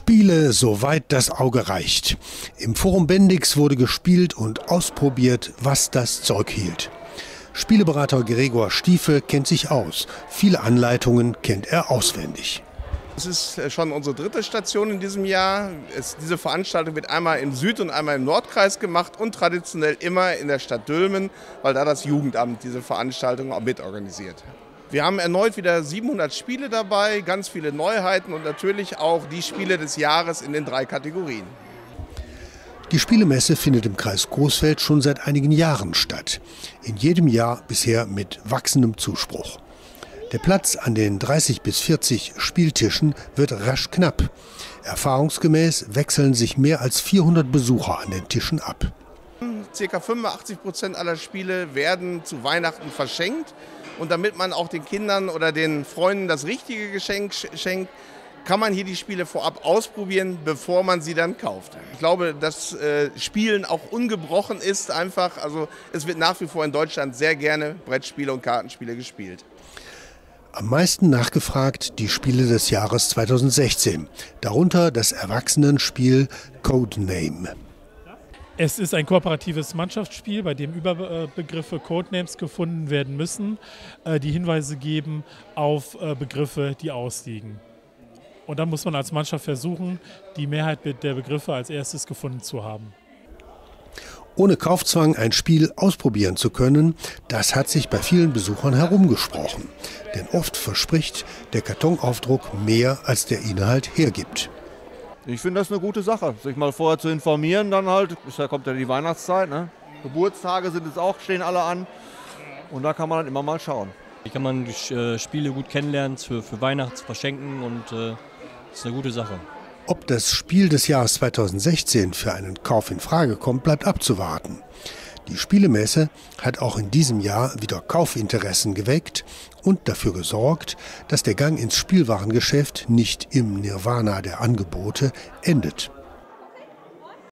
Spiele, soweit das Auge reicht. Im Forum Bendix wurde gespielt und ausprobiert, was das Zeug hielt. Spieleberater Gregor Stiefel kennt sich aus. Viele Anleitungen kennt er auswendig. Es ist schon unsere dritte Station in diesem Jahr. Diese Veranstaltung wird einmal im Süd- und einmal im Nordkreis gemacht und traditionell immer in der Stadt Dülmen, weil da das Jugendamt diese Veranstaltung auch mitorganisiert. Wir haben erneut wieder 700 Spiele dabei, ganz viele Neuheiten und natürlich auch die Spiele des Jahres in den 3 Kategorien. Die Spielemesse findet im Kreis Coesfeld schon seit einigen Jahren statt. In jedem Jahr bisher mit wachsendem Zuspruch. Der Platz an den 30 bis 40 Spieltischen wird rasch knapp. Erfahrungsgemäß wechseln sich mehr als 400 Besucher an den Tischen ab. Ca. 85% aller Spiele werden zu Weihnachten verschenkt. Und damit man auch den Kindern oder den Freunden das richtige Geschenk schenkt, kann man hier die Spiele vorab ausprobieren, bevor man sie dann kauft. Ich glaube, dass Spielen auch ungebrochen ist einfach. Also es wird nach wie vor in Deutschland sehr gerne Brettspiele und Kartenspiele gespielt. Am meisten nachgefragt die Spiele des Jahres 2016. Darunter das Erwachsenenspiel Codename. Es ist ein kooperatives Mannschaftsspiel, bei dem Überbegriffe Codenames gefunden werden müssen, die Hinweise geben auf Begriffe, die ausliegen. Und dann muss man als Mannschaft versuchen, die Mehrheit der Begriffe als erstes gefunden zu haben. Ohne Kaufzwang ein Spiel ausprobieren zu können, das hat sich bei vielen Besuchern herumgesprochen. Denn oft verspricht der Kartonaufdruck mehr, als der Inhalt hergibt. Ich finde das eine gute Sache, sich mal vorher zu informieren, dann halt, da kommt ja die Weihnachtszeit, ne? Geburtstage sind jetzt auch, stehen alle an und da kann man dann immer mal schauen. Hier kann man die Spiele gut kennenlernen, für Weihnachts verschenken und das ist eine gute Sache. Ob das Spiel des Jahres 2016 für einen Kauf in Frage kommt, bleibt abzuwarten. Die Spielemesse hat auch in diesem Jahr wieder Kaufinteressen geweckt und dafür gesorgt, dass der Gang ins Spielwarengeschäft nicht im Nirvana der Angebote endet.